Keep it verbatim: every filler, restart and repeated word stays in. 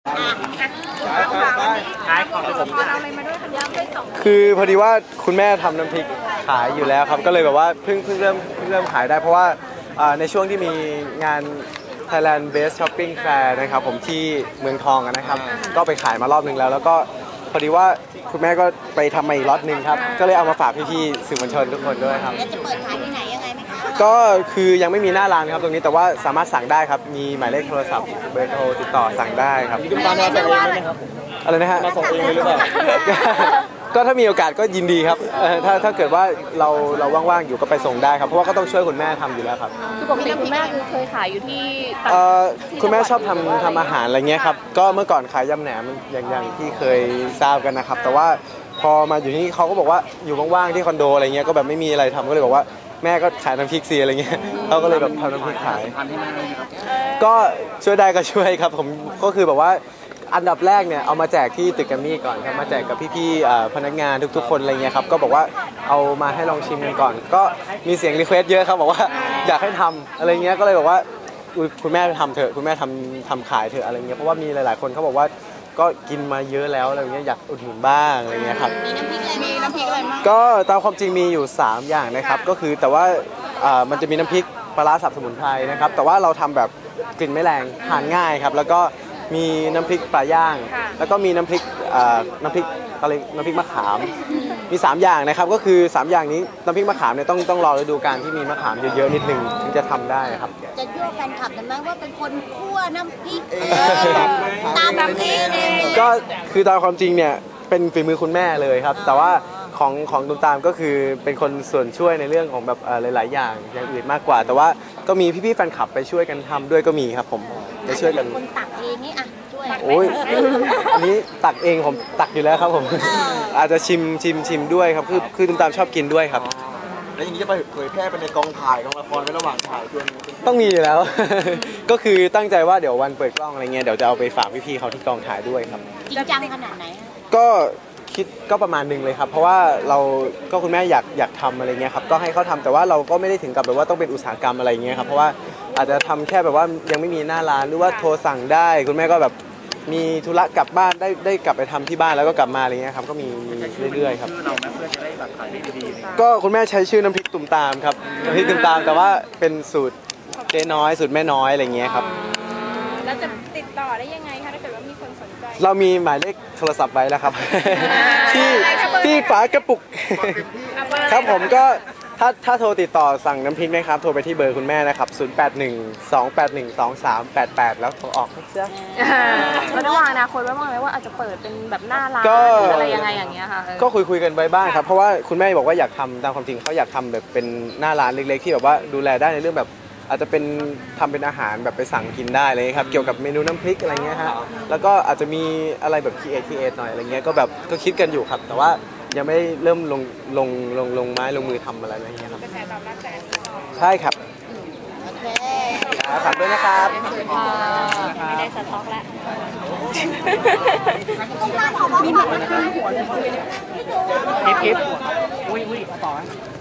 คือพอดีว่าคุณแม่ทำน้ำพริกขายอยู่แล้วครับก็เลยแบบว่าเพิ่งเพิ่งเริ่มเพิ่งเริ่มขายได้เพราะว่าในช่วงที่มีงาน Thailand Best Shopping Fair นะครับผมที่เมืองทองนะครับก็ไปขายมารอบนึงแล้วแล้วก็พอดีว่าคุณแม่ก็ไปทำมาอีกล็อตนึงครับก็เลยเอามาฝากพี่ๆสื่อมวลชนทุกคนด้วยครับแล้วจะเปิดขายที่ไหนยังไงไหมคะก็คือยังไม่มีหน้าร้านครับตรงนี้แต่ว่าสามารถสั่งได้ครับมีหมายเลขโทรศัพท์เบอร์โทรติดต่อสั่งได้ครับมีมาส่งเองไหมครับอะไรนะฮะมาส่งเองเลยหรือเปล่าก็ถ้ามีโอกาสก็ยินดีครับถ้าถ้าเกิดว่าเราเราว่างๆอยู่ก็ไปส่งได้ครับเพราะว่าก็ต้องช่วยคุณแม่ทำอยู่แล้วครับคือปกติคุณแม่คือเคยขายอยู่ที่คุณแม่ชอบทำทำอาหารอะไรเงี้ยครับก็เมื่อก่อนขายยำแหนมอย่างอย่างที่เคยทราบกันนะครับแต่ว่าพอมาอยู่ที่นี่เขาก็บอกว่าอยู่ว่างๆที่คอนโดอะไรเงี้ยก็แบบไม่มีอะไรทำก็เลยบอกว่าแม่ก็ขายน้ำพริกซีอะไรเงี้ยเขาก็เลยแบบทำน้ำพริกขายก็ช่วยได้ก็ช่วยครับผมก็คือแบบว่าอันดับแรกเนี่ยเอามาแจกที่ตึกแกรมมี่ก่อนครับมาแจกกับพี่ๆพนักงานทุกๆคนอะไรเงี้ยครับก็บอกว่าเอามาให้ลองชิมกันก่อนก็มีเสียงรีเควสเยอะครับบอกว่าอยากให้ทำอะไรเงี้ยก็เลยบอกว่าคุณแม่ทำเถอะคุณแม่ทำทำขายเถอะอะไรเงี้ยเพราะว่ามีหลายๆคนเขาบอกว่าก็กินมาเยอะแล้วอะไรเงี้ยอยากอุดหนุนบ้างอะไรเงี้ยครับมีน้ำพริกอะไรมั้งก็ตามความจริงมีอยู่สามอย่างนะครับก็คือแต่ว่ามันจะมีน้ำพริกปลาร้าสับสมุนไพรนะครับแต่ว่าเราทำแบบกลิ่นไม่แรงทานง่ายครับแล้วก็มีน้ำพริกปลาย่างแล้วก็มีน้ำพริกน้ำพริกอะไรน้ำพริกมะขามมีสามอย่างนะครับก็คือสามอย่างนี้น้ำพริกมะขามเนี่ยต้องต้องรอฤดูกาลที่มีมะขามเยอะๆนิดนึงถึงจะทำได้ครับจะยั่วแฟนคลับกันไหมว่าเป็นคนคั่วน้ำพริกตามน้ำพริกก็คือตามความจริงเนี่ยเป็นฝีมือคุณแม่เลยครับแต่ว่าของของตุ้มตามก็คือเป็นคนส่วนช่วยในเรื่องของแบบหลายๆอย่างอย่างอื่นมากกว่าแต่ว่าก็มีพี่ๆแฟนคลับไปช่วยกันทำด้วยก็มีครับผมไปช่วยกันคนตักเองนี่อ่ะช่วยโอ้ยอันนี้ตักเองผมตักอยู่แล้วครับผมอาจจะชิมชิมชิมด้วยครับคือคือตุ้มตามชอบกินด้วยครับแล้วอย่างนี้จะไปเผยแพร่ไปในกองถ่ายกองละครในระหว่างถ่ายชวนต้องมีอยู่แล้วก็คือตั้งใจว่าเดี๋ยววันเปิดกล้องอะไรเงี้ยเดี๋ยวจะเอาไปฝากพี่ๆเขาที่กองถ่ายด้วยครับจริงจังขนาดไหนก็คิดก็ประมาณนึงเลยครับเพราะว่าเราก็คุณแม่อยากอยากทำอะไรเงี้ยครับก็ให้เขาทำแต่ว่าเราก็ไม่ได้ถึงกับแบบว่าต้องเป็นอุตสาหกรรมอะไรเงี้ยครับเพราะว่าอาจจะทำแค่แบบว่ายังไม่มีหน้าร้านหรือว่าโทรสั่งได้คุณแม่ก็แบบมีธุระกลับบ้านได้ได้กลับไปทำที่บ้านแล้วก็กลับมาอะไรเงี้ยครับก็มีเรื่อยๆครับก็คุณแม่ใช้ชื่อน้ำพริกตุ่มตามครับน้ำพริกตุ่มตามแต่ว่าเป็นสูตรเจ๊น้อยสูตรแม่น้อยอะไรเงี้ยครับแล้วจะติดต่อได้ยังไงคะถ้าเกิดว่ามีคนสนใจเรามีหมายเลขโทรศัพท์ไว้แล้วครับที่ที่ฝากระปุกครับผมก็ถ้าถ้าโทรติดต่อสั่งน้ำพริกนะครับโทรไปที่เบอร์คุณแม่นะครับศูนย์ แปด หนึ่ง สอง แปด หนึ่ง สอง สาม แปด แปดแล้วโทรออกนะจ๊ะแล้วระหว่างอนาคตไว้บ้างไหมว่าอาจจะเปิดเป็นแบบหน้าร้านอะไรยังไงอย่างเงี้ยค่ะก็คุยคุยกันไว้บ้างครับเพราะว่าคุณแม่บอกว่าอยากทำตามความจริงเขาอยากทำแบบเป็นหน้าร้านเล็กๆที่แบบว่าดูแลได้ในเรื่องแบบอาจจะเป็นทำเป็นอาหารแบบไปสั่งกินได้เลยครับเกี่ยวกับเมนูน้ำพริกอะไรเงี้ยฮะแล้วก็อาจจะมีอะไรแบบคีเอทคีเอทหน่อยอะไรเงี้ยก็แบบก็คิดกันอยู่ครับแต่ว่ายังไม่เริ่มลงลงลงลงไม้ลงมือทำอะไรอะไรเงี้ยครับใช่ครับโอเคฝากด้วยนะครับไม่ได้สต็อกแล้วมีหมดหัวเลยคลิปคลิปอุ้ยอุ้ยต่อ